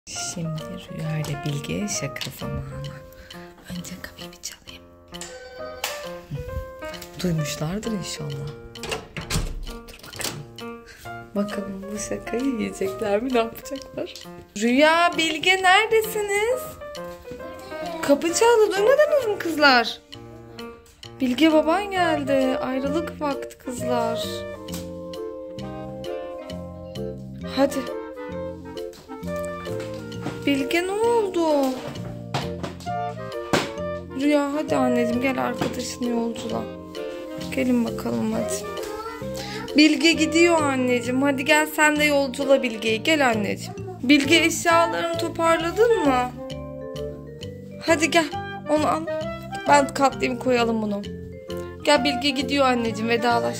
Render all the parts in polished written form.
Şimdi Rüya ile Bilge şaka zamanı. Önce kapıyı bir çalayım. Duymuşlardır inşallah. Dur bakalım. Bakalım bu şakayı yiyecekler mi, ne yapacaklar? Rüya, Bilge neredesiniz? Kapı çaldı, duymadınız mı kızlar? Bilge baban geldi. Ayrılık vakti kızlar. Hadi. Bilge ne oldu? Rüya hadi anneciğim gel arkadaşın yolculuğa. Gelin bakalım hadi. Bilge gidiyor anneciğim. Hadi gel sen de yolcula Bilge'yi. Gel anneciğim. Bilge eşyalarını toparladın mı? Hadi gel. Onu al. Ben katlayayım koyalım bunu. Gel Bilge gidiyor anneciğim, vedalaş.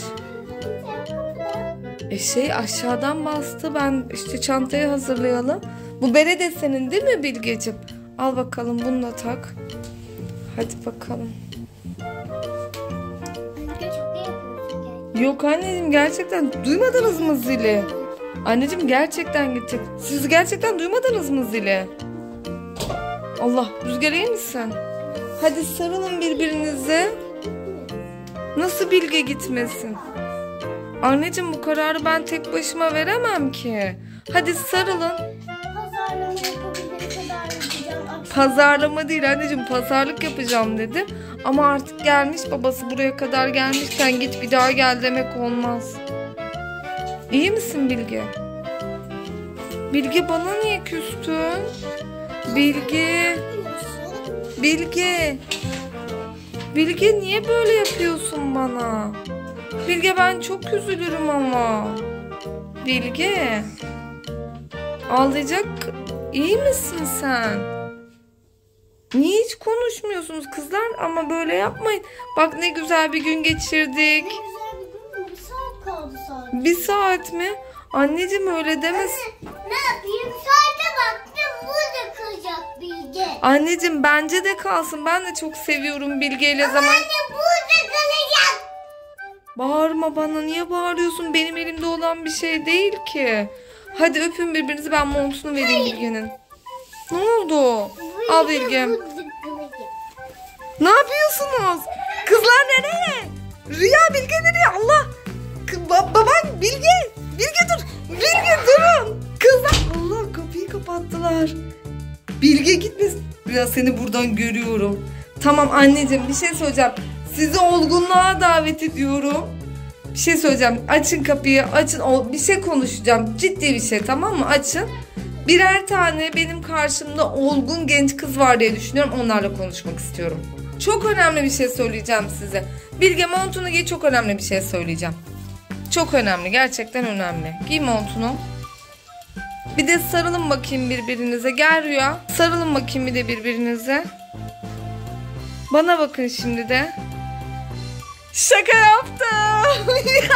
Aşağıdan bastı. Ben işte çantayı hazırlayalım. Bu bere de senin değil mi Bilgeciğim? Al bakalım bunu da tak. Hadi bakalım. Yok anneciğim gerçekten duymadınız mı zili? Anneciğim gerçekten gidecek. Siz gerçekten duymadınız mı zili? Allah, Rüzgar iyi misin? Hadi sarılın birbirinize. Nasıl Bilge gitmesin? Anneciğim bu kararı ben tek başıma veremem ki. Hadi sarılın. Pazarlama değil anneciğim, pazarlık yapacağım dedim. Ama artık gelmiş, babası buraya kadar gelmişken git bir daha gel demek olmaz. İyi misin Bilge? Bilge bana niye küstün? Bilge. Bilge. Bilge niye böyle yapıyorsun bana? Bilge ben çok üzülürüm ama. Bilge. Ağlayacak. İyi misin sen? Niye hiç konuşmuyorsunuz kızlar? Ama böyle yapmayın. Bak ne güzel bir gün geçirdik. Ne güzel bir gün. Bir saat kaldı sadece. Bir saat mi? Anneciğim öyle demez. Ne yapayım? Saate baktım. Burada kalacak Bilge. Anneciğim bence de kalsın. Ben de çok seviyorum Bilge ile zaman. Anne burada kalacak. Bağırma bana. Niye bağırıyorsun? Benim elimde olan bir şey değil ki. Hadi öpün birbirinizi. Ben montunu vereyim Bilge'nin. Ne oldu? Al Bilge. Ne yapıyorsunuz? Kızlar nereye? Rüya Bilge nereye? Allah. Baban Bilge. Bilge dur. Bilge durun. Kızlar. Allah kapıyı kapattılar. Bilge gitmesin. Rüya seni buradan görüyorum. Tamam anneciğim bir şey söyleyeceğim. Sizi olgunluğa davet ediyorum. Bir şey söyleyeceğim. Açın kapıyı. Açın. Bir şey konuşacağım. Ciddi bir şey, tamam mı? Açın. Birer tane benim karşımda olgun genç kız var diye düşünüyorum. Onlarla konuşmak istiyorum. Çok önemli bir şey söyleyeceğim size. Bilge montunu giy, çok önemli bir şey söyleyeceğim. Çok önemli, gerçekten önemli. Giy montunu. Bir de sarılın bakayım birbirinize. Gel Rüya. Sarılın bakayım bir de birbirinize. Bana bakın şimdi de. Şaka yaptım.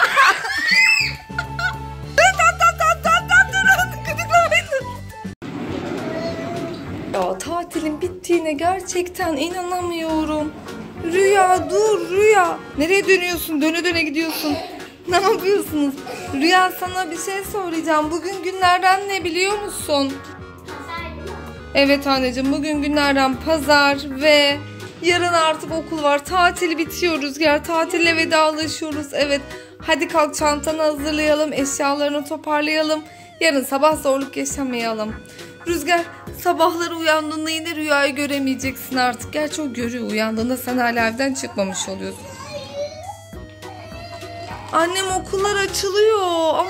Ya tatilin bittiğine gerçekten inanamıyorum. Rüya dur Rüya. Nereye dönüyorsun? Döne döne gidiyorsun. Ne yapıyorsunuz? Rüya sana bir şey söyleyeceğim. Bugün günlerden ne biliyor musun? Evet anneciğim bugün günlerden pazar ve yarın artık okul var. Tatil bitiyor Rüzgar. Tatille vedalaşıyoruz. Evet. Hadi kalk çantanı hazırlayalım. Eşyalarını toparlayalım. Yarın sabah zorluk yaşamayalım. Rüzgar sabahları uyandığında yine Rüyayı göremeyeceksin artık. Gerçi o görüyor, uyandığında sen hala evden çıkmamış oluyorsun. Annem okullar açılıyor ama...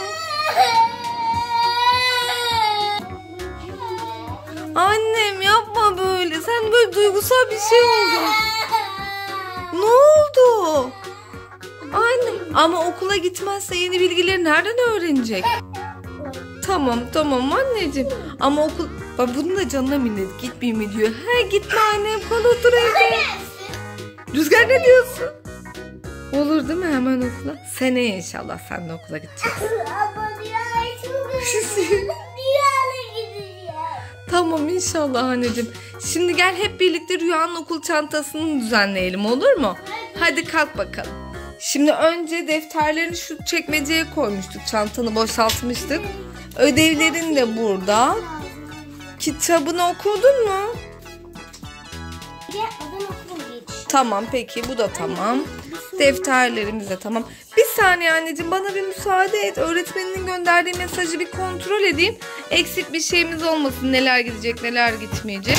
Annem yapma böyle. Sen böyle duygusal bir şey oldu. Ne oldu? Anne ama okula gitmezse yeni bilgileri nereden öğrenecek? Tamam anneciğim. Ama okul... Bak bunun da canına minnet. Gitmeyeyim mi diyor. He gitme annem, kal otur evde. Rüzgar ne diyorsun? Olur değil mi hemen okula? Seneye inşallah sen de okula gideceksin. Ama Rüya'ya gideceğim. Tamam inşallah anneciğim. Şimdi gel hep birlikte Rüya'nın okul çantasını düzenleyelim, olur mu? Hadi kalk bakalım. Şimdi önce defterlerini şu çekmeceye koymuştuk. Çantanı boşaltmıştık. Ödevlerin de burada. kitabını okudun mu? Bir adam okulu geç. Tamam peki, bu da tamam. Defterlerimiz de tamam. Bir saniye anneciğim, bana bir müsaade et. Öğretmeninin gönderdiği mesajı bir kontrol edeyim. Eksik bir şeyimiz olmasın. Neler gidecek, neler gitmeyecek.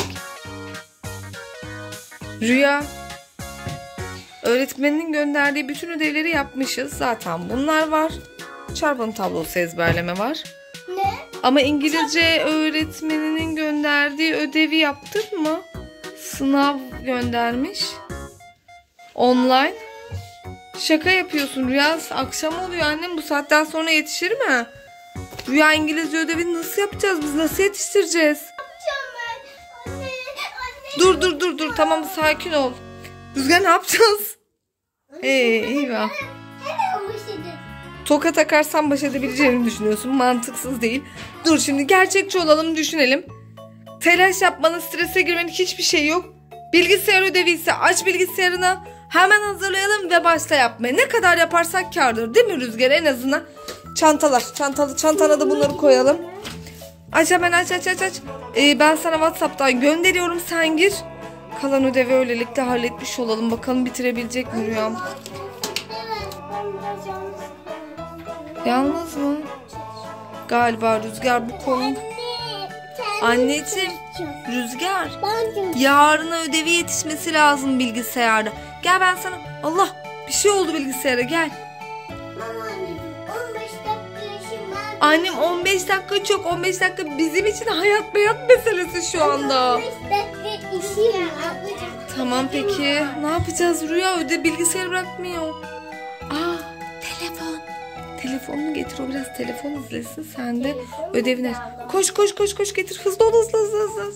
Rüya. Öğretmeninin gönderdiği bütün ödevleri yapmışız. Zaten bunlar var. Çarpım tablosu ezberleme var. Ne? Ama İngilizce öğretmeninin gönderdiği ödevi yaptın mı? Sınav göndermiş. Online. Şaka yapıyorsun Rüya. Akşam oluyor annem, bu saatten sonra yetişir mi? Rüya, İngilizce ödevini nasıl yapacağız biz? Nasıl yetiştireceğiz? Yapacağım ben. Anne. Dur. Tamam, sakin ol. Rüzgar, ne yapacağız? Eyvah. Hemen başladı. Toka takarsan baş edebileceğini düşünüyorsun. Mantıksız değil. Dur, şimdi gerçekçi olalım, düşünelim. Telaş yapmanın, strese girmenin hiçbir şey yok. Bilgisayar ödevi ise aç bilgisayarına, hemen hazırlayalım ve başla yapmaya. Ne kadar yaparsak kârdır, değil mi Rüzgar? En azından çantana da bunları koyalım. Aç hemen, aç. Ben sana WhatsApp'tan gönderiyorum, sen gir. Kalan ödevi öylelikle halletmiş olalım. Bakalım bitirebilecek mi Rüyam? Evet. Ben biraz Yalnız mı? Galiba Rüzgar bu konu. Anneciğim, Rüzgar. Yarına ödevi yetişmesi lazım bilgisayarda. Gel ben sana. Allah, bir şey oldu bilgisayara, gel. Anneciğim 15 dakika işim var. Annem 15 dakika çok. 15 dakika bizim için hayat meselesi meselesi şu anda. 15 dakika işim var. Tamam peki. Ne yapacağız Rüya? Bilgisayarı bırakmıyor. Telefon. Telefonunu getir, o biraz telefon izlesin. Sen de ödevine. Koş getir. Hızlı ol, hızlı.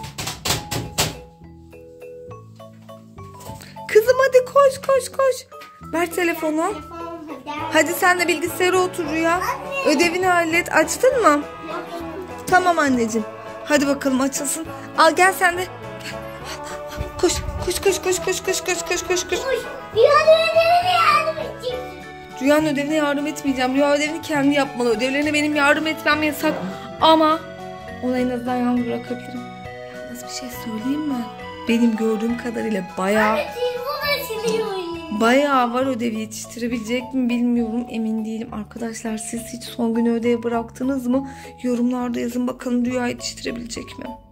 Kızım hadi koş. Ver telefonu. Hadi sen de bilgisayara otur Rüya. Ödevini hallet. Açtın mı? Tamam anneciğim. Hadi bakalım açılsın. Al gel sen de. Gel. Koş. Rüya'nın ödevine yardım etmeyeceğim. Rüya ödevini kendi yapmalı. Ödevlerine benim yardım etmem yasak. Ama onu en azından yalnız bırakabilirim. Yalnız bir şey söyleyeyim mi? Benim gördüğüm kadarıyla bayağı var, ödevi yetiştirebilecek mi bilmiyorum. Emin değilim. Arkadaşlar, siz hiç son günü ödev bıraktınız mı? Yorumlarda yazın bakalım, Rüya yetiştirebilecek mi?